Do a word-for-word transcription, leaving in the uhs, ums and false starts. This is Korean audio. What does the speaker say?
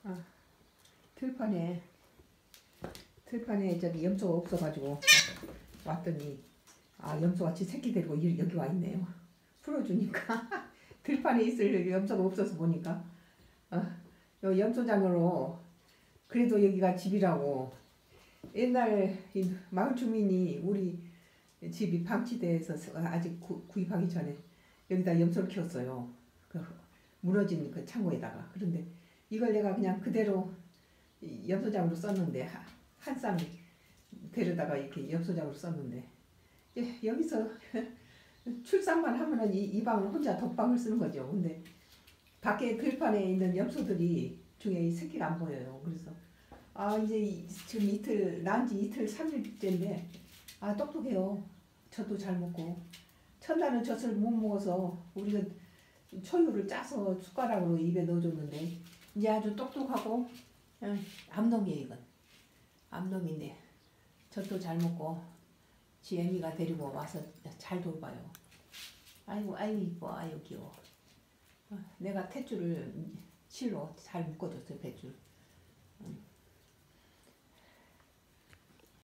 아, 들판에 들판에 저기 염소가 없어가지고 왔더니 아 염소가 지 새끼 데리고 이- 여기 와 있네요. 풀어주니까 들판에 있을 염소가 없어서 보니까 어, 요 염소장으로 그래도 여기가 집이라고 옛날 이 마을 주민이 우리 집이 방치돼서 아직 구, 구입하기 전에 여기다 염소를 키웠어요. 그 무너진 그 창고에다가. 그런데 이걸 내가 그냥 그대로 이 염소장으로 썼는데 하- 한 쌍 데려다가 이렇게 염소장으로 썼는데 예, 여기서 출산만 하면은 이, 이 방을 혼자 독방을 쓰는 거죠. 근데 밖에 들판에 있는 염소들이 중에 이 새끼가 안 보여요. 그래서 아 이제 이- 지금 이틀 낳은 지 이틀 삼일째인데 아 똑똑해요. 젖도 잘 먹고 첫날은 젖을 못 먹어서 우리가 초유를 짜서 숟가락으로 입에 넣어줬는데 이제 아주 똑똑하고 응, 암놈이에요. 이건 암놈인데 젖도 잘 먹고 지 애미가 데리고 와서 잘 돌봐요. 아이고 아이고 이뻐 아이고 귀여워. 어, 내가 탯줄을 실로 잘 묶어줬어요. 뱃줄. 응.